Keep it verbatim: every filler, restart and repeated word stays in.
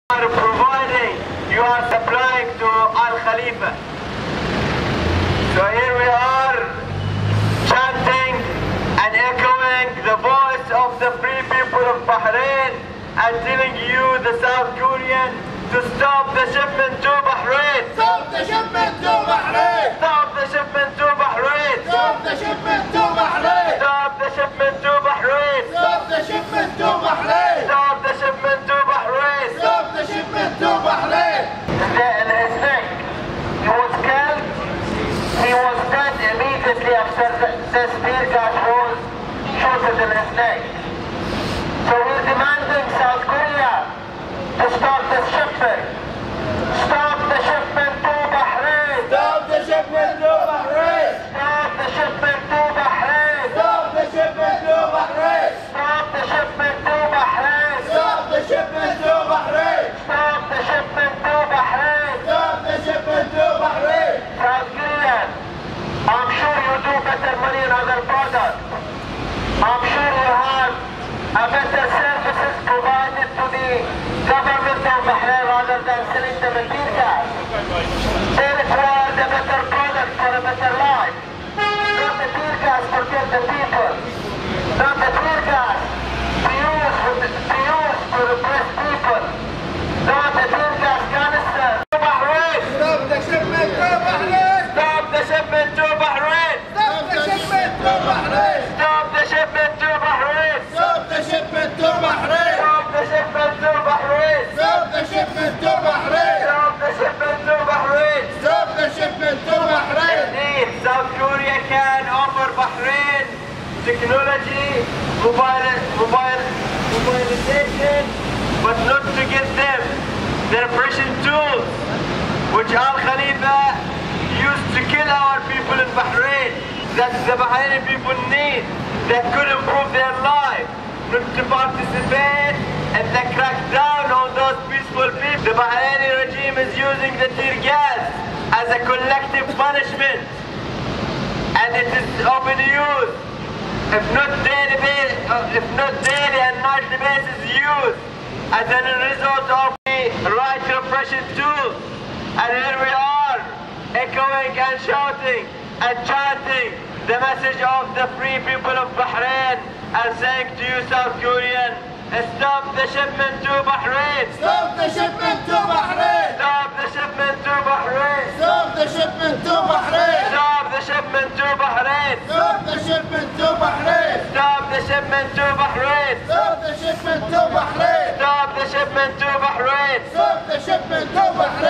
are providing, you are supplying to Al Khalifa. So here we are chanting and echoing the voice of the free people of Bahrain and telling you, the South Korean, to stop the shipment to Bahrain. Stop the shipment to Bahrain. Stop the shipment to Bahrain. Stop the shipment to Bahrain. Stop the shipment to Bahrain. Stop the shipment to Bahrain. Stop the shipment to Bahrain. Stop the shipment to Bahrain. The snake, he was killed. He was dead immediately after the spear gas was shot at the snake. So we're demanding South Korea to stop the shipment. Stop the shipment to Bahrain. Stop the shipment to Bahrain. Stop the shipment to Bahrain. Stop the shipment to Bahrain. Stop the shipment to Bahrain. Stop the shipment to Bahrain. Stop the shipment to Bahrain. Stop the shipment to Bahrain. South Korean, I'm sure you do better money in other products. I'm sure you have a better services provided to the government of Bahrain rather than selling them in beer gas. They require the better product for a better life. Not the beer gas to kill the people. Not the beer gas to use, to use to repress people. Not the beer gas canister. To Bahrain! Stop the shipment to Bahrain. Stop the shipment to Bahrain! Stop the shipment to Bahrain. Stop the shipment to Bahrain! Stop the shipment to Bahrain. Stop the shipment to Bahrain! Stop the shipment to Bahrain. Stop the shipment to Bahrain! Stop the shipment to Bahrain. Indeed, South Korea can offer Bahrain technology, mobile, mobile, mobilization, but not to get them the repression tools, which Al Khalifa used to kill our people in Bahrain, that the Bahraini people need, that could improve their life, not to participate in the crackdown on those peaceful people. The Bahraini regime is using the tear gas as a collective punishment, and it is open use, if not daily, if not daily and nightly basis used as a result of the right repression tools. And here we are, echoing and shouting and chanting the message of the free people of Bahrain and saying to you, South Korean, stop the shipment to Bahrain! Stop the shipment to Bahrain. Stop the shipment to Bahrain! Stop the shipment to Bahrain. Stop the shipment to Bahrain! Stop the shipment to Bahrain. Stop the shipment to Bahrain! Stop the shipment to Bahrain. Stop the shipment to Bahrain! Stop the shipment to Bahrain.